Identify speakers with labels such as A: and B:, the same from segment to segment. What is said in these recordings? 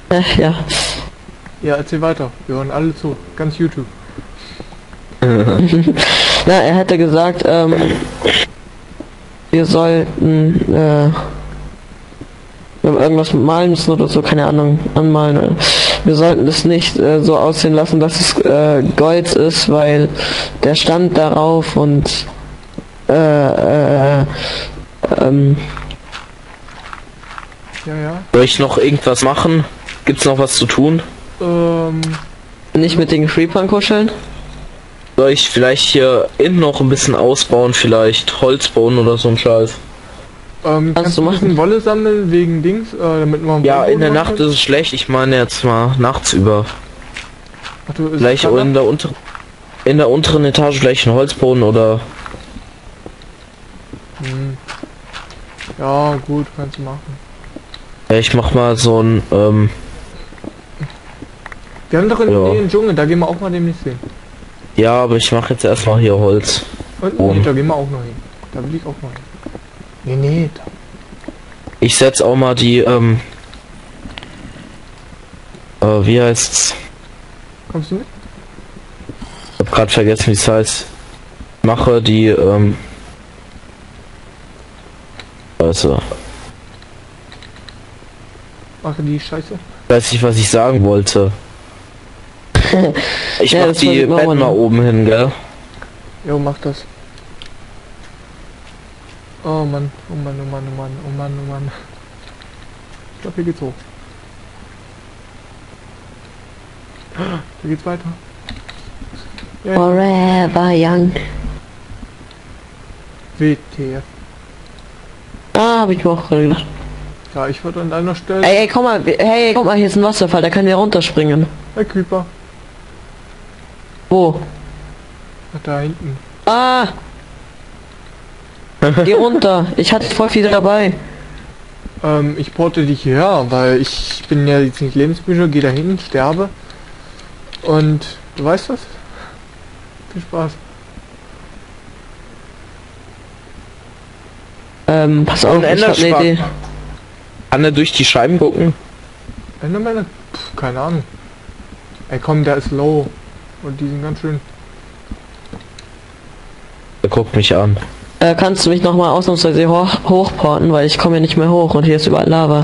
A: Ja.
B: Ja, erzähl weiter. Wir hören alle zu. Ganz YouTube.
A: Na, er hätte gesagt, wir sollten, wenn wir irgendwas malen müssen oder so, keine Ahnung, anmalen. Wir sollten es nicht so aussehen lassen, dass es Gold ist, weil der stand darauf und
B: Ja, ja.
C: Soll ich noch irgendwas machen? Gibt's noch was zu tun?
A: nicht mit den Creepern kuscheln.
C: Soll ich vielleicht hier innen noch ein bisschen ausbauen, vielleicht Holz bauen oder so ein Scheiß?
B: Kannst du ein bisschen Wolle sammeln wegen Dings, damit man...
C: Ja, in der Nacht ist es schlecht, ich meine jetzt mal nachts über.
B: Ach, du,
C: Vielleicht in der unteren Etage vielleicht ein Holzboden oder...
B: Ja, gut, kannst du machen.
C: Ja, ich mach mal so ein,
B: Wir haben doch in
C: Ja.
B: den Dschungel, da gehen wir auch mal demnächst hin.
C: ja, aber ich mache jetzt erstmal hier Holz.
B: Und
C: Oben.
B: da gehen wir auch noch hin. Da will ich auch mal hin. Nee, da.
C: Ich setz auch mal die, wie heißt's?
B: Kommst du mit?
C: Ich hab grad vergessen, wie es heißt. Mache die, also,
B: Mache die Scheiße.
C: weiß nicht, was ich sagen wollte. Ich
A: Ja,
C: mach
A: das
C: die
A: wollte ich
C: Betten
A: machen.
C: mal oben hin, gell?
B: Jo, mach das. Oh Mann, oh Mann, oh Mann, oh Mann, oh Mann, oh Mann. Ich glaube, hier geht's hoch. Hier geht's weiter. Ja,
A: Forever young.
B: WTF.
A: Ah, hab ich mir auch gerade gedacht.
B: Ja, ich würde an einer Stelle...
A: Ey, komm mal, hey, guck mal, hier ist ein Wasserfall, da können wir runterspringen.
B: Hey, Creeper.
A: Wo?
B: Ach, da hinten.
A: Ah! Geh runter, ich hatte voll viel dabei.
B: Ich porte dich hierher, weil ich bin ja jetzt nicht lebensmüde, gehe da hin, sterbe. Und du weißt was? Viel Spaß.
A: Pass auf,
C: Und
A: ich hab eine
C: Enderschwab.
A: Idee.
C: Kann er durch die Scheiben gucken?
B: Endermänner? Pff, keine Ahnung. Ey komm, der ist low. Und die sind ganz schön...
C: Er guckt mich an.
A: Kannst du mich nochmal ausnahmsweise hochporten, weil ich komme ja nicht mehr hoch und hier ist überall Lava.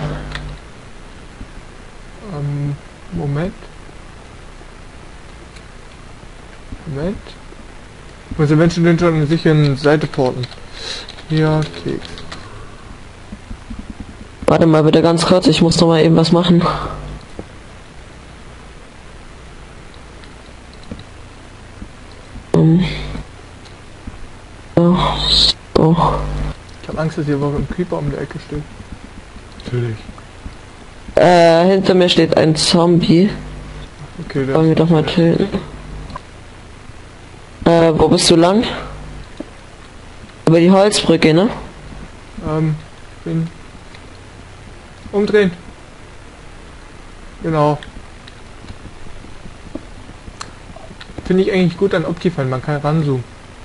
B: Moment. Moment. Muss eventuell schon eine sichere Seite porten. Ja, Keks.
A: Warte mal bitte ganz kurz, ich muss noch mal eben was machen. Ja, so.
B: Ich habe Angst, dass hier wohl ein Creeper um der Ecke steht. Natürlich.
A: Hinter mir steht ein Zombie.
B: Okay, der
A: Wollen wir doch mal töten. Wo bist du lang? Über die Holzbrücke, ne?
B: bin... Umdrehen. Genau. Finde ich eigentlich gut an Optifine, man kann ranzoomen.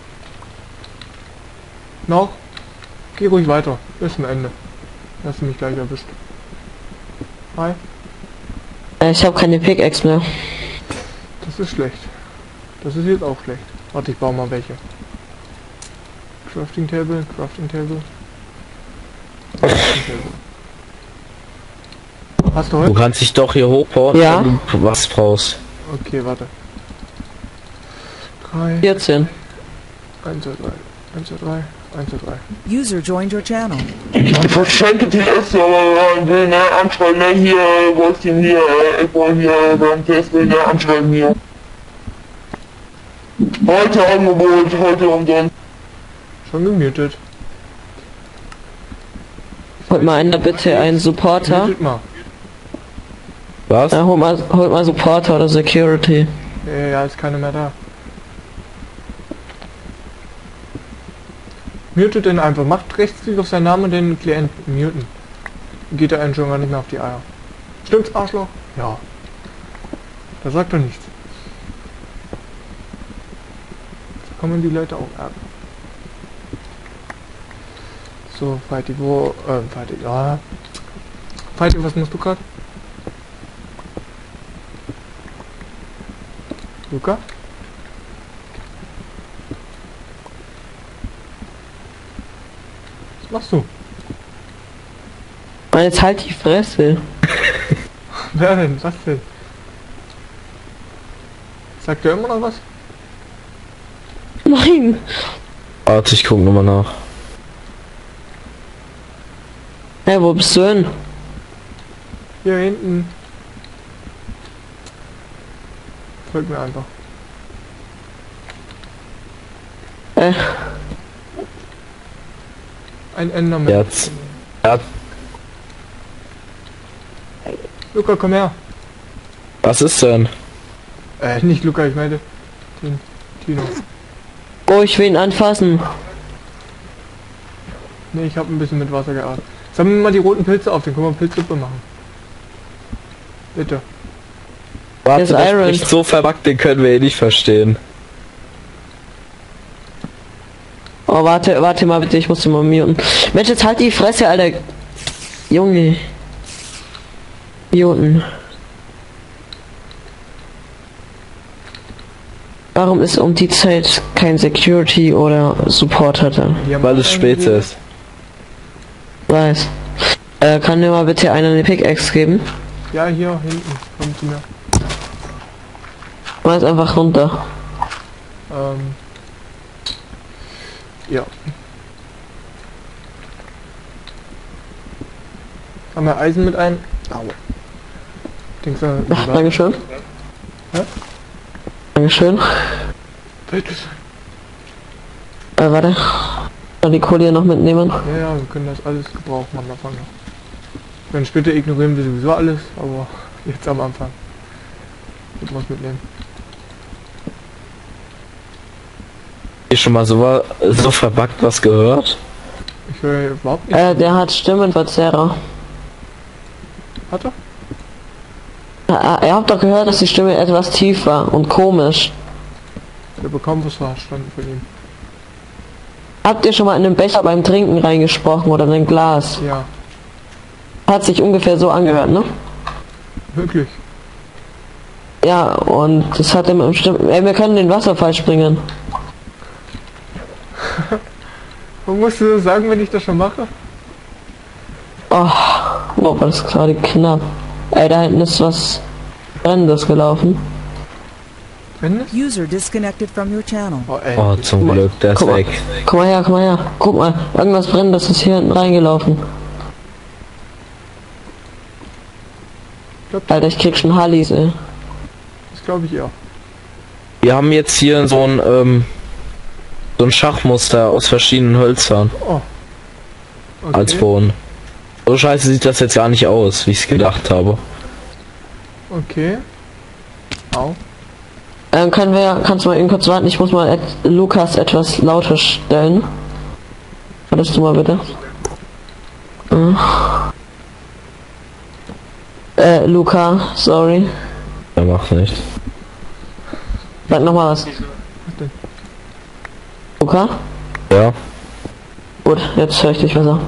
B: Noch? Geh ruhig weiter. Bis zum Ende. Hast du mich gleich erwischt. Hi.
A: Ich habe keine Pickaxe mehr.
B: Das ist schlecht. Das ist jetzt auch schlecht. Warte, ich baue mal welche. Crafting Table, Crafting Table. Crafting Table. Hast du
C: Du
B: heute?
C: kannst dich doch hier hochporten,
A: Ja.
C: wenn du was brauchst.
B: Okay, warte. 3,
A: 14.
B: 1, 2, 3, 1, 2, 3, 1, 2, 3.
D: User joined your channel.
E: Ich verschenke die Äste, aber will ne anschreiben, ne, hier, Wolfchen, hier, ich wollte hier beim Test, will ne anschreiben, hier. Heute Angebot, heute umsonst.
B: Schon gemutet.
A: Holt mal einer bitte einen Supporter.
B: Mutet mal.
C: Was?
A: Holt mal Supporter oder Security.
B: Ja, ist keiner mehr da. Mutet den einfach. Macht Rechtsklick auf seinen Namen und den Klienten muten. Geht der einen schon gar nicht mehr auf die Eier. Stimmt's, Arschloch? Ja. Da sagt er nichts. Da kommen die Leute auch ärgern. So, Fighty, wo, Fighty, ja. Fighty, was musst du gerade? Luca? Was machst du?
A: Mann, jetzt halt die Fresse.
B: Wer denn? Was denn? Sagt er immer noch was?
A: Nein.
C: Warte, ich guck nochmal nach.
A: Hey, wo bist du denn?
B: Hier hinten. Folgt mir einfach. Ein Enderman.
C: Jetzt. Ja,
B: Luca, komm her.
C: was ist denn?
B: Nicht Luca, ich meinte den Tino.
A: Oh, ich will ihn anfassen.
B: Ne, ich habe ein bisschen mit Wasser geatmet. Sammeln wir mal die roten Pilze auf, den können wir Pilzsuppe machen. Bitte.
C: Warte,
A: ist
C: der
A: Iron.
C: spricht so verbuggt, den können wir eh nicht verstehen.
A: Oh, warte mal bitte, ich muss den mal muten. Mensch, jetzt halt die Fresse, Alter. Junge. Idioten. Warum ist um die Zeit kein Security oder Support hatte?
B: Die haben
C: Weil
B: auch
C: es spät
B: eingeredet.
C: ist.
A: Weiß. Kann mir mal bitte einer eine Pickaxe geben?
B: Ja, hier hinten. Komm zu mir.
A: Mal jetzt einfach runter.
B: Ja. Haben wir Eisen mit ein? Au. Denkst du,
A: Ach, Dankeschön.
B: Hä?
A: Dankeschön.
B: bitte?
A: Warte. Kann die Kohle hier noch mitnehmen?
B: Ja, wir können das alles gebrauchen am Anfang noch. Dann später ignorieren wir sowieso alles, aber jetzt am Anfang. Wird was mitnehmen.
C: Hier schon mal so verbuggt was gehört?
B: Ich höre überhaupt nicht.
A: Der hat Stimmenverzerrer.
B: Hat er?
A: Ihr habt doch gehört, dass die Stimme etwas tief war und komisch.
B: Ich habe kaum was verstanden von ihm.
A: Habt ihr schon mal in einen Becher beim Trinken reingesprochen oder in ein Glas?
B: Ja,
A: Hat sich ungefähr so angehört, ne?
B: wirklich.
A: Ja, und das hat im Stimmen... Ey, wir können den Wasserfall springen.
B: Was musst du sagen, wenn ich das schon mache?
A: Oh, war das gerade knapp. Ey, da hinten ist was Brennendes gelaufen.
B: Wenn es?
D: User disconnected from your channel.
B: Oh, ey.
C: Oh, zum Glück, der ist
A: Guck mal.
C: weg.
A: Komm mal her, komm mal her. Guck mal, irgendwas Brennendes ist hier hinten reingelaufen. Alter, ich krieg schon Hallis, ey.
B: Das glaube ich ja.
C: Wir haben jetzt hier so ein Schachmuster aus verschiedenen Hölzern
B: Oh. Okay.
C: als Boden. So scheiße sieht das jetzt gar nicht aus, wie ich es gedacht habe.
B: Okay. Au.
A: Kannst du mal eben kurz warten? Ich muss mal Lukas etwas lauter stellen. Wartest du mal bitte? Luca, sorry.
C: Er macht nicht.
A: Sag noch mal was.
B: denn?
A: Luca?
C: Ja.
A: Gut, jetzt höre ich dich besser.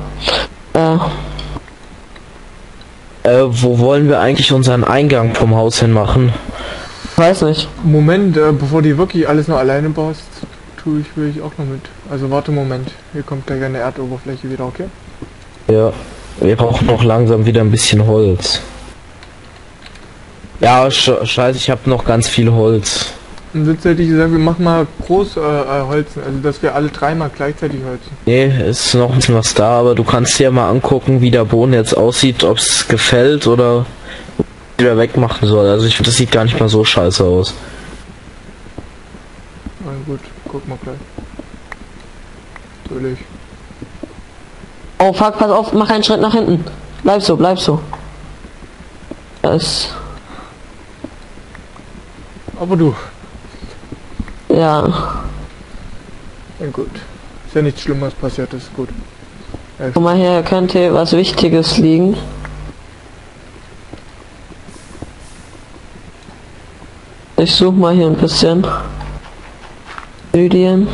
C: Wo wollen wir eigentlich unseren Eingang vom Haus hin machen?
A: Weiß nicht.
B: Moment, bevor du wirklich alles noch alleine baust, will ich auch noch mit. Also warte, Moment. Hier kommt gleich eine Erdoberfläche wieder, okay?
C: Ja. Wir brauchen noch langsam wieder ein bisschen Holz. Ja, scheiße, ich habe noch ganz viel Holz.
B: Und jetzt hätte ich gesagt, wir machen mal groß Holzen, also dass wir alle dreimal gleichzeitig holzen.
C: Nee, ist noch ein bisschen was da, aber du kannst dir mal angucken, wie der Boden jetzt aussieht, ob es gefällt oder wieder wegmachen soll. Also ich finde, das sieht gar nicht mal so scheiße aus.
B: Na gut, guck mal gleich. Natürlich.
A: Oh fuck, pass auf, mach einen Schritt nach hinten. Bleib so, bleib so. Das...
B: Aber du.
A: Ja.
B: Ja gut. Ist ja nichts Schlimmes passiert, ist gut.
A: Guck mal her, könnte was Wichtiges liegen. Ich suche mal hier ein bisschen. Lydien.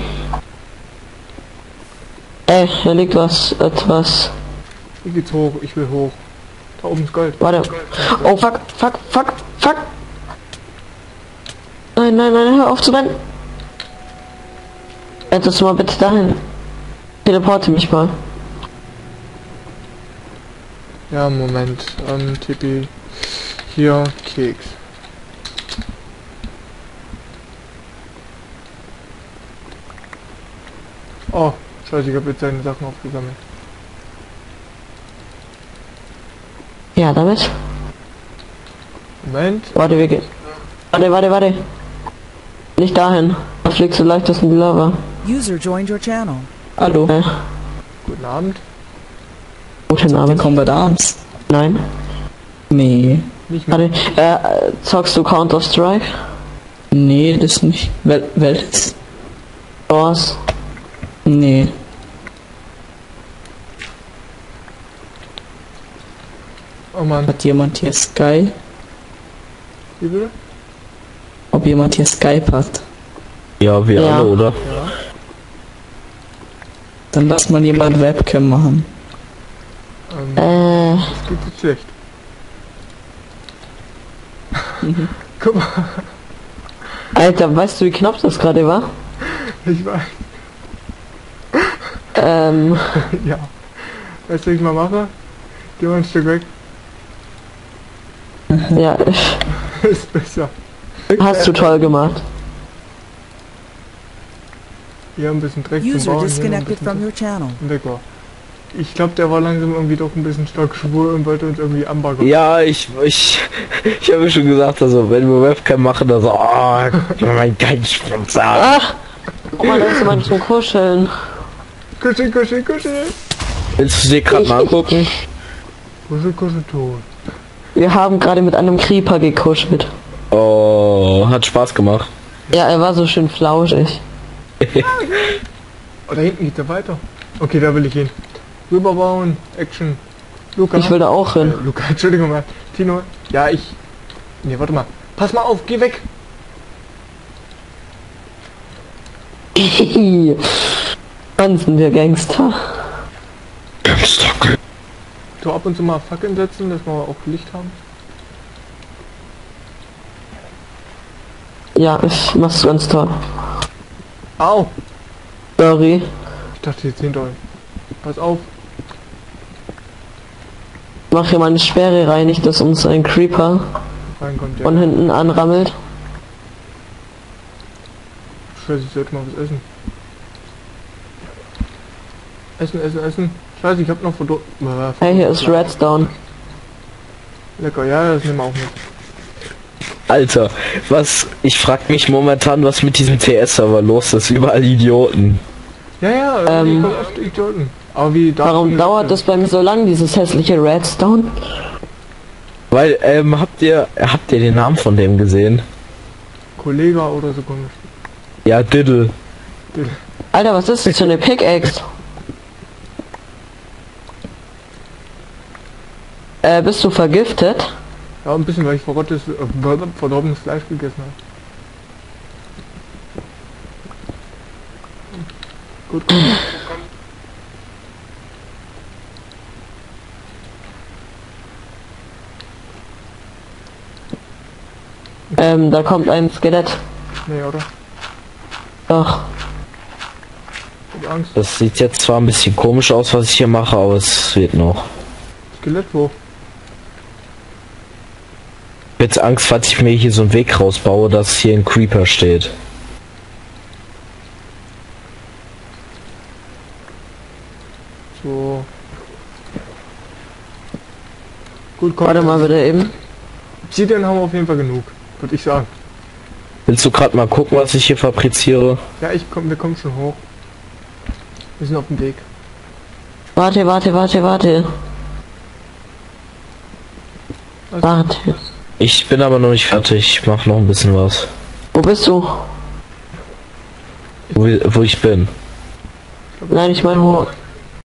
A: Ey, hier liegt etwas.
B: Hier geht's hoch, ich will hoch. Da oben ist Gold.
A: Warte. Oh fuck, fuck, fuck, fuck. Nein. nein, nein, nein, hör auf zu rennen. Hättest du mal bitte dahin. Teleporte mich mal.
B: Ja, Moment. TP. Hier, Keks. Oh, scheiße, ich habe jetzt seine Sachen aufgesammelt.
A: Ja, damit.
B: Moment.
A: Warte, wir gehen. Warte. Nicht dahin. Da fliegst du leichtest in die Lava.
D: User joined your channel.
F: Hallo.
B: Guten Abend.
A: Guten Abend.
F: Combat Arms?
A: Nein.
F: Nee.
B: Nicht mehr.
A: Warte, zockst du Counter-Strike?
F: Nee, das nicht. Welches?
A: Source?
F: Nee.
B: Oh Mann.
F: Hat jemand hier Sky?
B: Wie bitte?
F: Ob jemand hier Skype hat?
C: Ja, wir
A: Ja.
C: alle, oder?
F: Dann lass mal jemand Webcam machen.
B: Das geht jetzt schlecht. Guck mal.
A: Alter, weißt du, wie knapp das gerade war?
B: Ich weiß. Ja. Weißt du, was ich mal mache? Geh mal ein Stück weg.
A: Ja,
B: Ist besser.
A: hast du toll gemacht.
B: Hier ein bisschen Dreck zum
D: User
B: Bauen. Hier noch ein
D: disconnected
B: bisschen
D: from your channel.
B: und weg war. Ich glaube, der war langsam irgendwie doch ein bisschen stark schwul und wollte uns irgendwie anbaggern.
C: Ja, ich habe mir schon gesagt, also wenn wir Webcam machen, dann so, oh, mein Geistsponsor.
A: Ach! Guck mal, da ist jemand zum Kuscheln.
B: Kuschel, kuschel, kuschel.
C: Willst du dir gerade mal angucken?
B: Kuschel, kuschel, tot.
A: Wir haben gerade mit einem Creeper gekuschelt.
C: Oh, hat Spaß gemacht.
A: Ja, er war so schön flauschig.
B: Oh, da hinten geht's ja weiter. Okay, da will ich hin. Rüberbauen, Action. Luca.
A: Ich will da auch hin.
B: Luca, Entschuldigung mal. Tino. Ja, ich. Ne, warte mal. Pass mal auf, geh weg.
A: Wann sind wir Gangster?
B: So ab und zu mal Fackeln setzen, dass wir auch Licht haben.
A: Ja, ich mach's ganz toll.
B: Au!
A: Sorry.
B: Ich dachte jetzt hinter euch. Pass auf.
A: Mach hier mal eine Sperre rein, nicht dass uns ein Creeper
B: Reinkommt, ja.
A: von hinten anrammelt.
B: Scheiße, ich sollte mal was essen. Essen. Scheiße, ich hab noch
A: Hey, hier ist Redstone.
B: Lecker, ja, das nehmen wir auch mit.
C: Alter, ich frag mich momentan, was mit diesem TS-Server los ist. Überall Idioten.
B: Ja, die kommen oft Idioten. Aber wie
A: Warum dauert das bei mir so lang, dieses hässliche Redstone?
C: Weil, habt ihr den Namen von dem gesehen?
B: Kollege oder so komisch.
C: Ja, Diddle.
A: Alter, was ist das für eine Pickaxe? Bist du vergiftet?
B: Ja, ein bisschen, weil ich verdorbenes Fleisch gegessen habe. Gut.
A: Da kommt ein Skelett.
B: Nee, oder?
A: Doch.
B: Ich hab Angst.
C: Das sieht jetzt zwar ein bisschen komisch aus, was ich hier mache, aber es wird noch.
B: Skelett wo?
C: Ich hab jetzt Angst, falls ich mir hier so einen Weg rausbaue, dass hier ein Creeper steht.
B: So. Gut, komm.
A: Warte mal bitte eben.
B: Obsidian haben wir auf jeden Fall genug, würde ich sagen.
C: Willst du gerade mal gucken, was ich hier fabriziere?
B: Ja, wir kommen schon hoch. Wir sind auf dem Weg.
A: Warte.
B: Also,
A: Warte.
C: Ich bin aber noch nicht fertig. Ich mach noch ein bisschen was.
A: Wo bist du?
C: Wo ich bin.
A: Nein, ich meine wo.